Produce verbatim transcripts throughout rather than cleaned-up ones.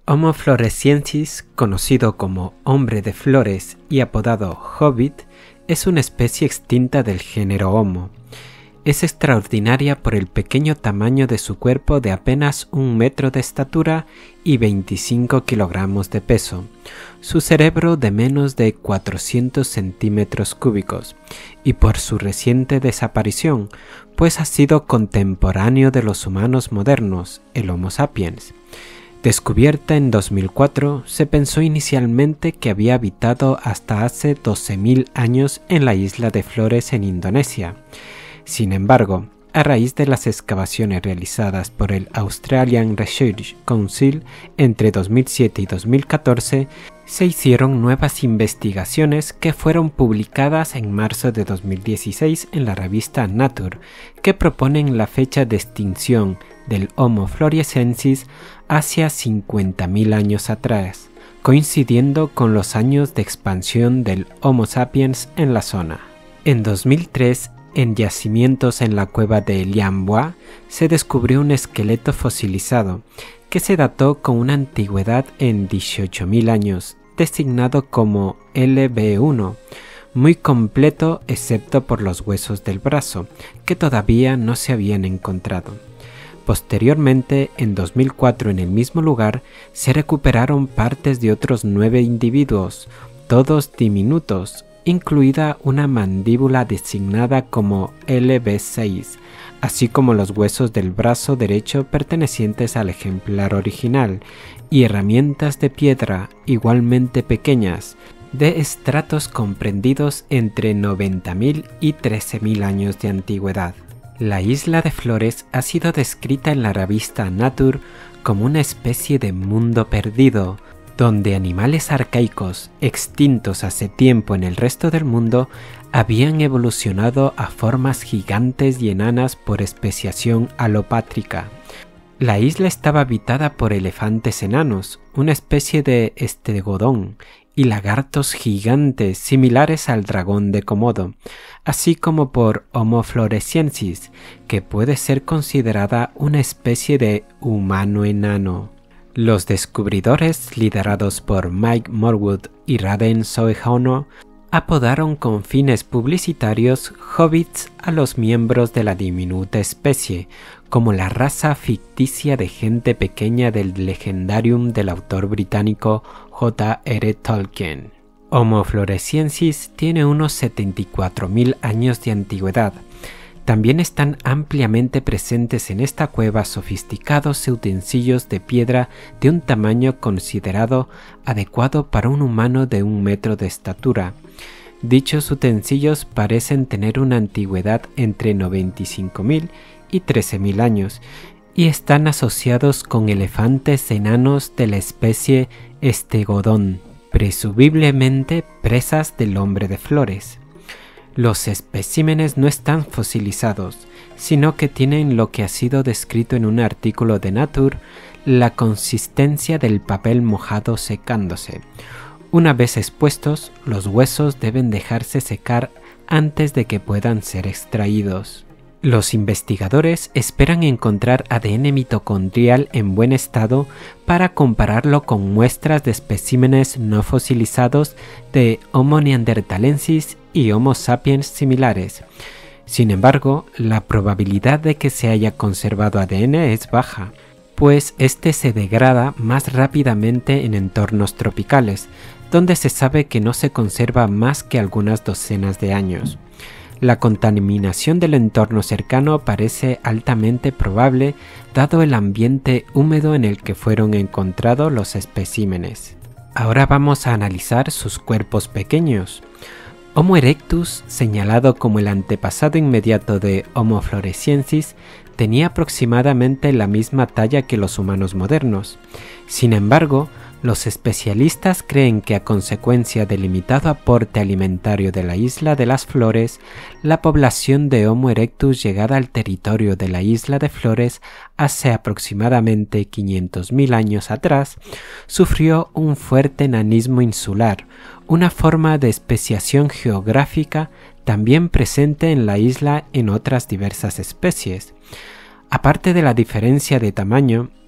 Homo floresiensis, conocido como hombre de flores y apodado Hobbit, es una especie extinta del género Homo. Es extraordinaria por el pequeño tamaño de su cuerpo de apenas un metro de estatura y veinticinco kilogramos de peso, su cerebro de menos de cuatrocientos centímetros cúbicos, y por su reciente desaparición, pues ha sido contemporáneo de los humanos modernos, el Homo sapiens. Descubierta en dos mil cuatro, se pensó inicialmente que había habitado hasta hace doce mil años en la isla de Flores en Indonesia. Sin embargo, a raíz de las excavaciones realizadas por el Australian Research Council entre dos mil siete y dos mil catorce, se hicieron nuevas investigaciones que fueron publicadas en marzo de dos mil dieciséis en la revista Nature, que proponen la fecha de extinción del Homo floresiensis hacia cincuenta mil años atrás, coincidiendo con los años de expansión del Homo sapiens en la zona. En dos mil tres, en yacimientos en la cueva de Lianhua, se descubrió un esqueleto fosilizado que se dató con una antigüedad en dieciocho mil años, designado como L B uno, muy completo excepto por los huesos del brazo, que todavía no se habían encontrado. Posteriormente, en dos mil cuatro, en el mismo lugar, se recuperaron partes de otros nueve individuos, todos diminutos, incluida una mandíbula designada como L B seis, así como los huesos del brazo derecho pertenecientes al ejemplar original, y herramientas de piedra igualmente pequeñas, de estratos comprendidos entre noventa mil y trece mil años de antigüedad. La isla de Flores ha sido descrita en la revista Nature como una especie de mundo perdido, donde animales arcaicos, extintos hace tiempo en el resto del mundo, habían evolucionado a formas gigantes y enanas por especiación alopátrica. La isla estaba habitada por elefantes enanos, una especie de estegodón, y lagartos gigantes similares al dragón de Komodo, así como por Homo floresiensis, que puede ser considerada una especie de humano enano. Los descubridores, liderados por Mike Morwood y Raden Soehono, apodaron con fines publicitarios hobbits a los miembros de la diminuta especie, como la raza ficticia de gente pequeña del legendarium del autor británico J R Tolkien. Homo floresiensis tiene unos setenta y cuatro mil años de antigüedad. También están ampliamente presentes en esta cueva sofisticados utensilios de piedra de un tamaño considerado adecuado para un humano de un metro de estatura. Dichos utensilios parecen tener una antigüedad entre noventa y cinco mil y trece mil años y están asociados con elefantes enanos de la especie Estegodón, presumiblemente presas del hombre de flores. Los especímenes no están fosilizados, sino que tienen lo que ha sido descrito en un artículo de Nature, la consistencia del papel mojado secándose. Una vez expuestos, los huesos deben dejarse secar antes de que puedan ser extraídos. Los investigadores esperan encontrar A D N mitocondrial en buen estado para compararlo con muestras de especímenes no fosilizados de Homo neanderthalensis y Homo sapiens similares. Sin embargo, la probabilidad de que se haya conservado A D N es baja, pues este se degrada más rápidamente en entornos tropicales, donde se sabe que no se conserva más que algunas docenas de años. La contaminación del entorno cercano parece altamente probable dado el ambiente húmedo en el que fueron encontrados los especímenes. Ahora vamos a analizar sus cuerpos pequeños. Homo erectus, señalado como el antepasado inmediato de Homo floresiensis, tenía aproximadamente la misma talla que los humanos modernos. Sin embargo, los especialistas creen que a consecuencia del limitado aporte alimentario de la isla de las Flores, la población de Homo erectus llegada al territorio de la isla de Flores hace aproximadamente quinientos mil años atrás, sufrió un fuerte enanismo insular, una forma de especiación geográfica también presente en la isla en otras diversas especies. Aparte de la diferencia de tamaño,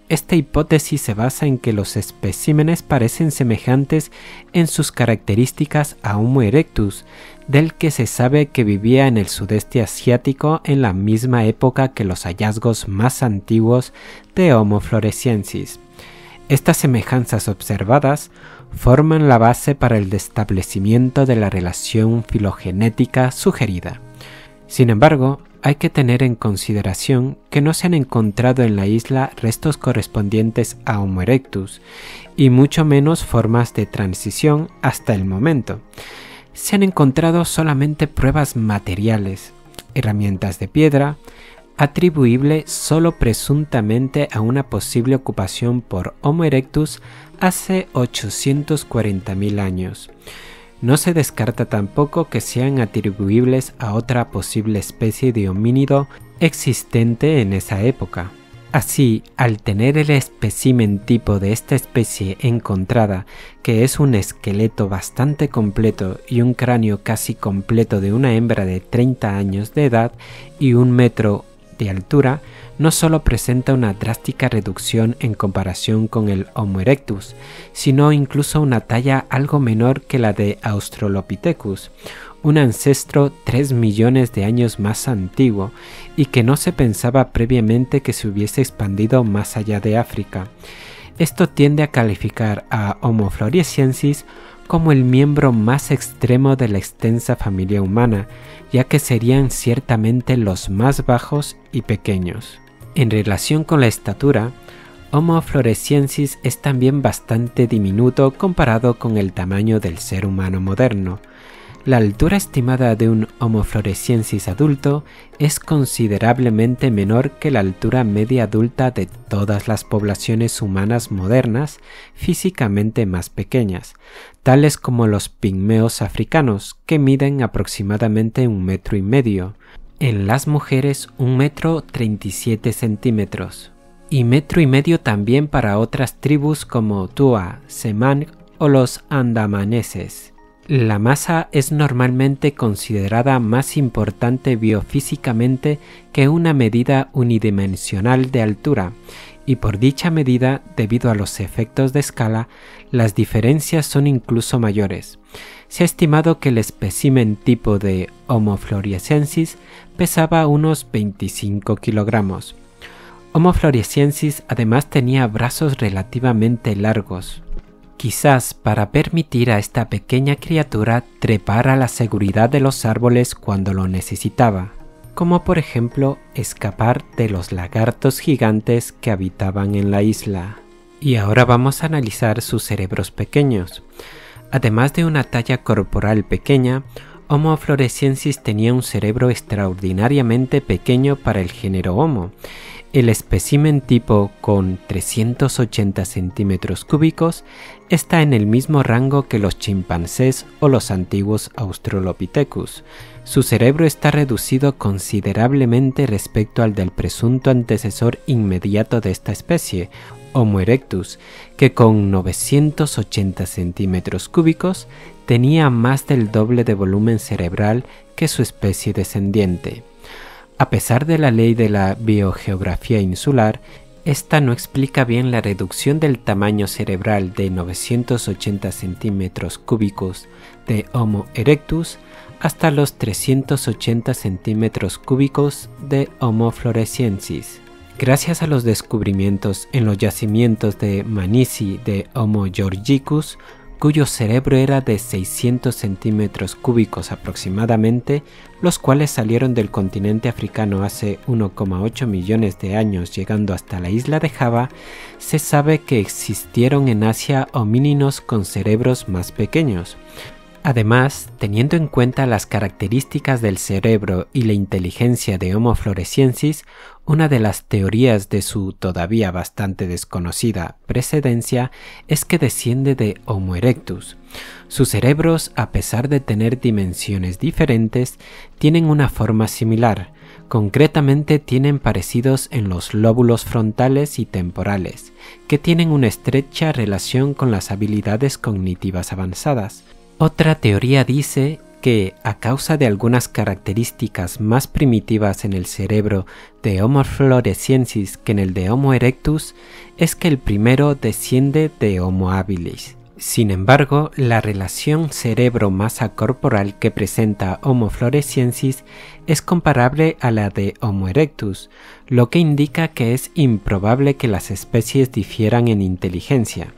Esta hipótesis se basa en que los especímenes parecen semejantes en sus características a Homo erectus, del que se sabe que vivía en el sudeste asiático en la misma época que los hallazgos más antiguos de Homo floresiensis. Estas semejanzas observadas forman la base para el establecimiento de la relación filogenética sugerida. Sin embargo, hay que tener en consideración que no se han encontrado en la isla restos correspondientes a Homo erectus, y mucho menos formas de transición hasta el momento. Se han encontrado solamente pruebas materiales, herramientas de piedra, atribuible solo presuntamente a una posible ocupación por Homo erectus hace ochocientos cuarenta mil años. No se descarta tampoco que sean atribuibles a otra posible especie de homínido existente en esa época. Así, al tener el espécimen tipo de esta especie encontrada, que es un esqueleto bastante completo y un cráneo casi completo de una hembra de treinta años de edad y un metro de altura, no solo presenta una drástica reducción en comparación con el Homo erectus, sino incluso una talla algo menor que la de Australopithecus, un ancestro tres millones de años más antiguo y que no se pensaba previamente que se hubiese expandido más allá de África. Esto tiende a calificar a Homo floresiensis como el miembro más extremo de la extensa familia humana, ya que serían ciertamente los más bajos y pequeños. En relación con la estatura, Homo floresiensis es también bastante diminuto comparado con el tamaño del ser humano moderno. La altura estimada de un Homo floresiensis adulto es considerablemente menor que la altura media adulta de todas las poblaciones humanas modernas físicamente más pequeñas, tales como los pigmeos africanos, que miden aproximadamente un metro y medio. En las mujeres un metro treinta y siete centímetros, y metro y medio también para otras tribus como Tua, Semang o los andamaneses. La masa es normalmente considerada más importante biofísicamente que una medida unidimensional de altura, y por dicha medida, debido a los efectos de escala, las diferencias son incluso mayores. Se ha estimado que el espécimen tipo de Homo floresiensis pesaba unos veinticinco kilogramos. Homo floresiensis además tenía brazos relativamente largos, quizás para permitir a esta pequeña criatura trepar a la seguridad de los árboles cuando lo necesitaba, como por ejemplo escapar de los lagartos gigantes que habitaban en la isla. Y ahora vamos a analizar sus cerebros pequeños. Además de una talla corporal pequeña, Homo floresiensis tenía un cerebro extraordinariamente pequeño para el género Homo. El espécimen tipo con trescientos ochenta centímetros cúbicos está en el mismo rango que los chimpancés o los antiguos Australopithecus. Su cerebro está reducido considerablemente respecto al del presunto antecesor inmediato de esta especie, Homo erectus, que con novecientos ochenta centímetros cúbicos tenía más del doble de volumen cerebral que su especie descendiente. A pesar de la ley de la biogeografía insular, esta no explica bien la reducción del tamaño cerebral de novecientos ochenta centímetros cúbicos de Homo erectus hasta los trescientos ochenta centímetros cúbicos de Homo floresiensis. Gracias a los descubrimientos en los yacimientos de Manisi de Homo georgicus, cuyo cerebro era de seiscientos centímetros cúbicos aproximadamente, los cuales salieron del continente africano hace uno coma ocho millones de años llegando hasta la isla de Java, se sabe que existieron en Asia homínidos con cerebros más pequeños. Además, teniendo en cuenta las características del cerebro y la inteligencia de Homo floresiensis, una de las teorías de su todavía bastante desconocida precedencia es que desciende de Homo erectus. Sus cerebros, a pesar de tener dimensiones diferentes, tienen una forma similar. Concretamente tienen parecidos en los lóbulos frontales y temporales, que tienen una estrecha relación con las habilidades cognitivas avanzadas. Otra teoría dice que, a causa de algunas características más primitivas en el cerebro de Homo floresiensis que en el de Homo erectus, es que el primero desciende de Homo habilis. Sin embargo, la relación cerebro-masa corporal que presenta Homo floresiensis es comparable a la de Homo erectus, lo que indica que es improbable que las especies difieran en inteligencia.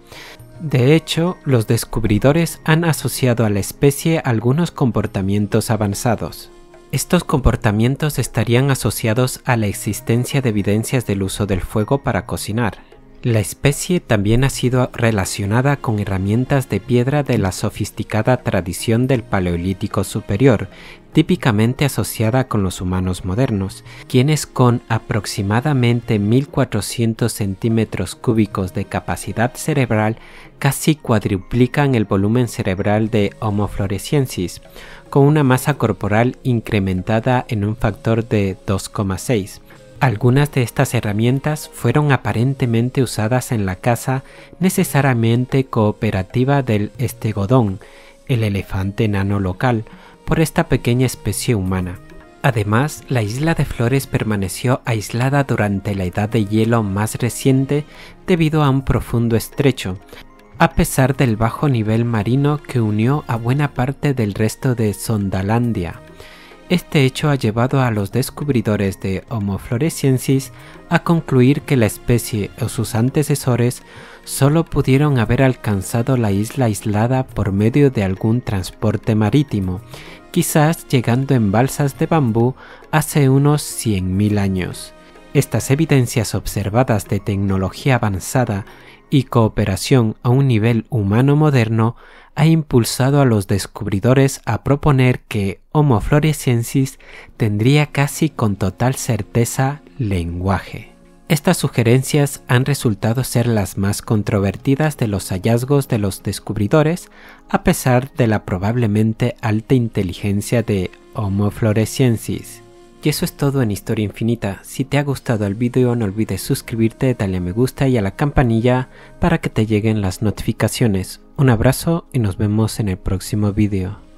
De hecho, los descubridores han asociado a la especie algunos comportamientos avanzados. Estos comportamientos estarían asociados a la existencia de evidencias del uso del fuego para cocinar. La especie también ha sido relacionada con herramientas de piedra de la sofisticada tradición del Paleolítico Superior, típicamente asociada con los humanos modernos, quienes con aproximadamente mil cuatrocientos centímetros cúbicos de capacidad cerebral casi cuadruplican el volumen cerebral de Homo floresiensis, con una masa corporal incrementada en un factor de dos coma seis. Algunas de estas herramientas fueron aparentemente usadas en la caza necesariamente cooperativa del estegodón, el elefante enano local, por esta pequeña especie humana. Además, la isla de Flores permaneció aislada durante la edad de hielo más reciente debido a un profundo estrecho, a pesar del bajo nivel marino que unió a buena parte del resto de Sondalandia. Este hecho ha llevado a los descubridores de Homo floresiensis a concluir que la especie o sus antecesores solo pudieron haber alcanzado la isla aislada por medio de algún transporte marítimo, quizás llegando en balsas de bambú hace unos cien mil años. Estas evidencias observadas de tecnología avanzada y cooperación a un nivel humano moderno ha impulsado a los descubridores a proponer que Homo floresiensis tendría casi con total certeza lenguaje. Estas sugerencias han resultado ser las más controvertidas de los hallazgos de los descubridores, a pesar de la probablemente alta inteligencia de Homo floresiensis. Y eso es todo en Historia Infinita. Si te ha gustado el vídeo no olvides suscribirte, darle a me gusta y a la campanilla para que te lleguen las notificaciones. Un abrazo y nos vemos en el próximo vídeo.